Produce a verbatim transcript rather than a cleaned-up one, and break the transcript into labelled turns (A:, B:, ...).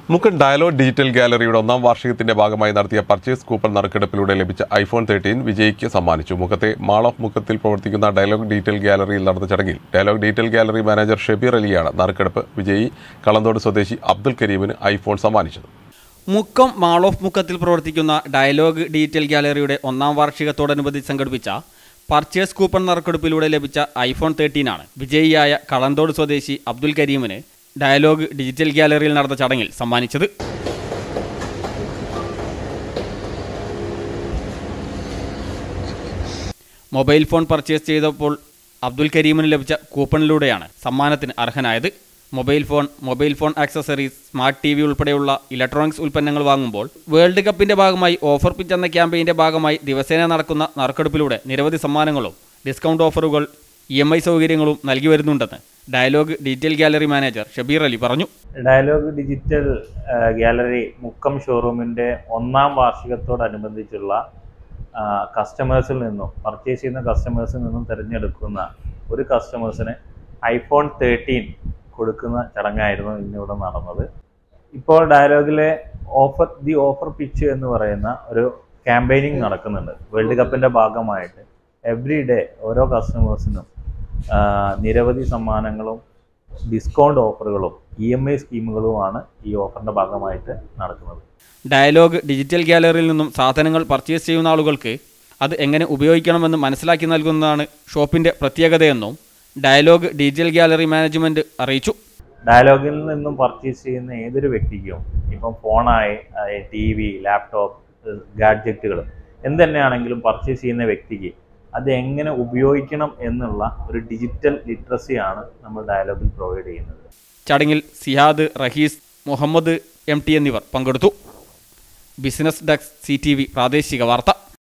A: Mukkan dialogue digital ഗാലറിയുടെ ഒന്നാം വാർഷികത്തിന്റെ ഭാഗമായി നടത്തിയ പർച്ചേസ് കൂപ്പൺ നറുക്കെടുപ്പിലൂടെ ലഭിച്ച ഐഫോൺ തേർട്ടീൻ വിജയിക്ക് സമ്മാനിച്ചു. മുക്കത്തെ മാൾ ഓഫ് മുക്കത്തിൽ പ്രവർത്തിക്കുന്ന ഡയലോഗ് ഡിജിറ്റൽ ഗാലറിയിൽ നടന്ന ചടങ്ങിൽ Dialog Digital Gallery manager Shabeer അലിയാണ് നറുക്കെടുപ്പ് വിജയി കളന്തോട് സ്വദേശി അബ്ദുൽ കരീമിന് ഐഫോൺ സമ്മാനിച്ചത്.
B: മുക്കം മാൾ ഓഫ് മുക്കത്തിൽ പ്രവർത്തിക്കുന്ന ഡയലോഗ് ഡിജിറ്റൽ ഗാലറിയുടെ ഒന്നാം വാർഷികത്തോടനുബന്ധിച്ച് സംഘടിപ്പിച്ച പർച്ചേസ് കൂപ്പൺ നറുക്കെടുപ്പിലൂടെ ലഭിച്ച ഐഫോൺ തേർട്ടീനാണ് വിജയിയായ കളന്തോട് സ്വദേശി അബ്ദുൽ കരീമിന് ഡയലോഗ് ഡിജിറ്റൽ ഗാലറിയിൽ നടന്ന ചടങ്ങിൽ സമ്മാനിച്ചത്. മൊബൈൽ ഫോൺ പർച്ചേസ് ചെയ്തപ്പോൾ അബ്ദുൽ കരീമിന് ലഭിച്ച കൂപ്പണിലൂടെയാണ് സമ്മാനത്തിന് അർഹനായത്. Mobile phone, mobile phone accessories, smart T V ഉൾപ്പെടെയുള്ള ഇലക്ട്രോണിക്സ് ഉൽപ്പന്നങ്ങൾ വാങ്ങുമ്പോൾ വേൾഡ് കപ്പിന്റെ ഭാഗമായി ഓഫർ പിച്ച് എന്ന ക്യാമ്പയിന്റെ ഭാഗമായി ദിവസേന നടക്കുന്ന നറുക്കെടുപ്പിലൂടെ നിരവധി സമ്മാനങ്ങളും ഡിസ്കൗണ്ട് ഓഫറുകൾ, ഇ എം ഐ സൗകര്യങ്ങളും നൽകി വരുന്നുണ്ടെന്ന് Dialog Digital Gallery manager Shabeer Ali പറഞ്ഞു.
C: ഡയലോഗ് ഡിജിറ്റൽ ഗാലറി മുക്കം ഷോറൂമിൻ്റെ ഒന്നാം വാർഷികത്തോടനുബന്ധിച്ചുള്ള കസ്റ്റമേഴ്സിൽ നിന്നും പർച്ചേസ് ചെയ്യുന്ന കസ്റ്റമേഴ്സിൽ നിന്നും തിരഞ്ഞെടുക്കുന്ന ഒരു കസ്റ്റമേഴ്സിന് ഐഫോൺ തേർട്ടീൻ കൊടുക്കുന്ന ചടങ്ങായിരുന്നു ഇന്നിവിടെ നടന്നത്. ഇപ്പോൾ ഡയലോഗിലെ ഓഫർ ദി ഓഫർ പിച്ച് എന്ന് പറയുന്ന ഒരു ക്യാമ്പയിനിങ് നടക്കുന്നുണ്ട്. വേൾഡ് കപ്പിൻ്റെ ഭാഗമായിട്ട് എവ്രി ഡേ ഓരോ കസ്റ്റമേഴ്സിനും നിരവധി സമ്മാനങ്ങളും ഡിസ്കൗണ്ട് ഓഫറുകളും ഇ എം ഐ സ്കീമുകളുമാണ് ഈ ഓഫറിൻ്റെ ഭാഗമായിട്ട് നടക്കുന്നത്.
B: ഡയലോഗ് ഡിജിറ്റൽ ഗാലറിയിൽ നിന്നും സാധനങ്ങൾ പർച്ചേസ് ചെയ്യുന്ന ആളുകൾക്ക് അത് എങ്ങനെ ഉപയോഗിക്കണമെന്ന് മനസ്സിലാക്കി നൽകുന്നതാണ് ഷോപ്പിൻ്റെ പ്രത്യേകതയെന്നും ഡയലോഗ് ഡിജിറ്റൽ ഗാലറി മാനേജ്മെൻറ്റ് അറിയിച്ചു.
C: ഡയലോഗിൽ നിന്നും പർച്ചേസ് ചെയ്യുന്ന ഏതൊരു വ്യക്തിക്കും ഇപ്പം ഫോണായി, ടി വി, ലാപ്ടോപ്പ്, ഗാഡ്ജറ്റുകൾ എന്ത് തന്നെയാണെങ്കിലും പർച്ചേസ് ചെയ്യുന്ന വ്യക്തിക്ക് അത് എങ്ങനെ ഉപയോഗിക്കണം എന്നുള്ള ഒരു ഡിജിറ്റൽ ലിറ്ററസിയാണ് നമ്മൾ ഡയലോഗിൽ പ്രൊവൈഡ് ചെയ്യുന്നത്.
B: ചടങ്ങിൽ സിയാദ്, റഹീസ്, മുഹമ്മദ് എം ടി എന്നിവർ പങ്കെടുത്തു. Business desk, C T V പ്രാദേശിക വാർത്ത.